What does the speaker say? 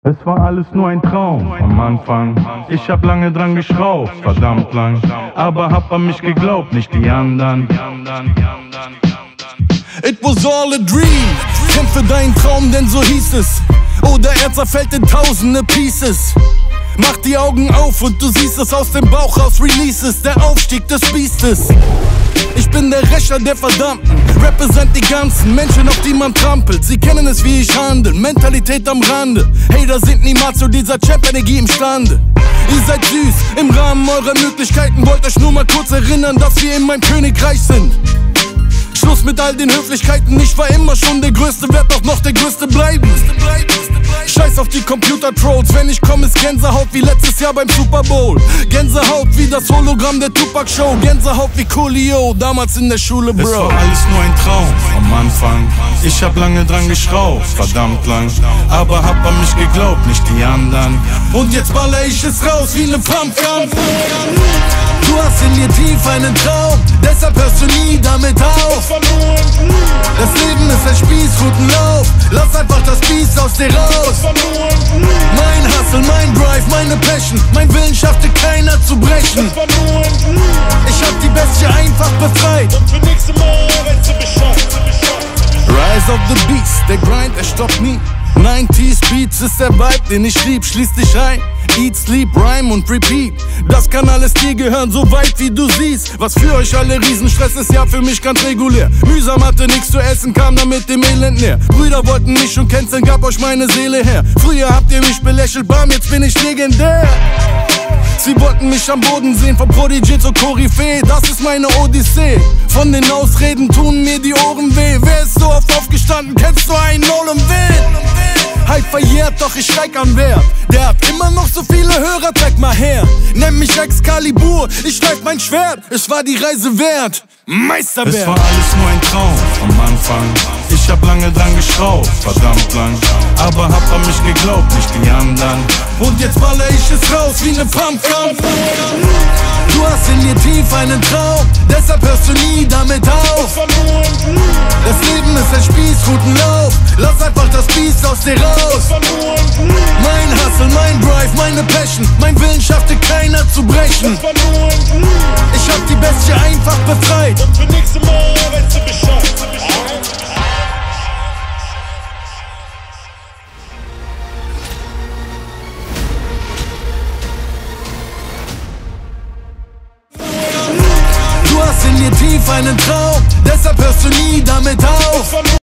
Es war alles nur ein Traum am Anfang. Ich hab lange dran geschraubt, verdammt lang. Aber hab an mich geglaubt, nicht die anderen. It was all a dream. Kämpfe deinen Traum, denn so hieß es. Oder er zerfällt in tausende Pieces. Mach die Augen auf und du siehst es aus dem Bauch raus. Releases, der Aufstieg des Biestes. Ich bin der Rächer der Verdammten. Represent die ganzen Menschen, auf die man trampelt. Sie kennen es, wie ich handel, Mentalität am Rande. Hater sind niemals zu dieser Champ-Energie imstande. Ihr seid süß, im Rahmen eurer Möglichkeiten. Wollt euch nur mal kurz erinnern, dass wir in meinem Königreich sind. Schluss mit all den Höflichkeiten, ich war immer schon der Größte, werd auch noch der Größte bleiben. Scheiß auf die Computer-Trolls, wenn ich komme ist Gänsehaut wie letztes Jahr beim Super Bowl. Gänsehaut wie das Hologramm der Tupac-Show. Gänsehaut wie Coolio, damals in der Schule, Bro. Es war alles nur ein Traum am Anfang. Ich hab lange dran geschraubt, verdammt lang. Aber hab an mich geglaubt, nicht die anderen. Und jetzt baller ich es raus wie ne Pumpgun. Du hast in dir tief einen Traum, deshalb hörst du nie damit auf. Das Leben ist ein Spieß, guten Lauf. Lass einfach das Biest aus dir raus. Mein Hustle, mein Drive, meine Passion. Mein Willen schaffte keiner zu brechen. Ich hab die Bestie einfach befreit. Und für nächste Mal weißt du Bescheid. Rise of the Beast, der Grind, er stoppt nie. 90s Beats ist der Vibe, den ich lieb, schließ dich ein. Eat, sleep, rhyme und repeat. Das kann alles dir gehören, so weit wie du siehst. Was für euch alle Riesenstress ist, ja für mich ganz regulär. Mühsam hatte nichts zu essen, kam dann mit dem Elend näher. Brüder wollten mich schon canceln, gab euch meine Seele her. Früher habt ihr mich belächelt, bam, jetzt bin ich legendär. Sie wollten mich am Boden sehen, von Prodigy zur Koryphäe, das ist meine Odyssee. Von den Ausreden tun mir die Ohren weh. Wer ist so oft aufgestanden, kennst du einen Nolan Wind? Hype verjährt, doch ich steig an Wert. Der hat immer noch so viele Hörer, zeig mal her. Nenn mich Excalibur, ich schleif mein Schwert. Es war die Reise wert, Meisterwerk. Es war alles nur ein Traum am Anfang. Ich hab lange dran geschraubt, verdammt lang. Aber hab an mich geglaubt, nicht die anderen. Und jetzt baller ich es raus wie ne Pumpgun. Du hast in dir tief einen Traum, deshalb hörst du nie damit auf. Das Leben ist ein Spieß, guten Lauf. Lass einfach das Biest aus dir raus. Mein Hustle, mein Drive, meine Passion. Mein Willen schaffte keiner zu brechen. Ich hab die Bestie einfach befreit. Und für nächste Mal weißt du Bescheid. Du hast in dir tief einen Traum, deshalb hörst du nie damit auf.